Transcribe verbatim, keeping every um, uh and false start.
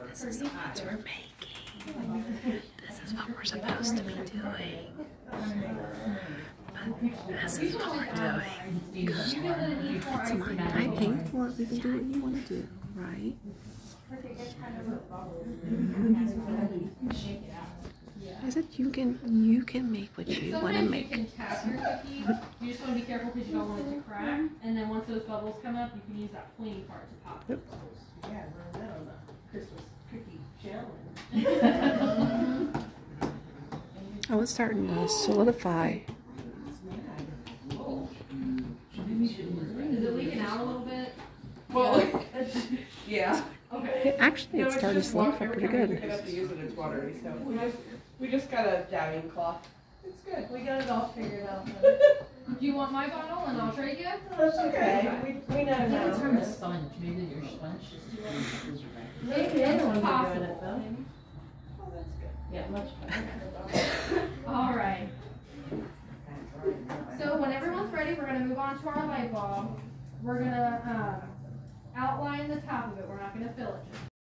This is the ones we're making. This is what we're supposed to be doing. But this is what we're doing. It's mine. I paid for it. We can do what you want to do, right? I said you can you can make what you want to make. You tap your cookie. You just want to be careful because you don't want it to crack. And then once those bubbles come up, you can use that pointy part to pop those bubbles. Yeah, we're that on the Christmas cookie challenge. Oh, it's starting to solidify. Is it leaking out a little bit? Well, yeah. Okay. Actually, it's starting to solidify pretty good. Pick it up to use it, it's watery, so we just we just got a dabbing cloth. It's good. We got it all figured out. Do you want my bottle and I'll trade you? That's okay. We we know now. It's from a sponge. Maybe your sponge is too long. Maybe it's possible. Oh, that's good. Yeah, much better. All right. So when everyone's ready, we're going to move on to our light bulb. We're going to um, outline the top of it. We're not going to fill it just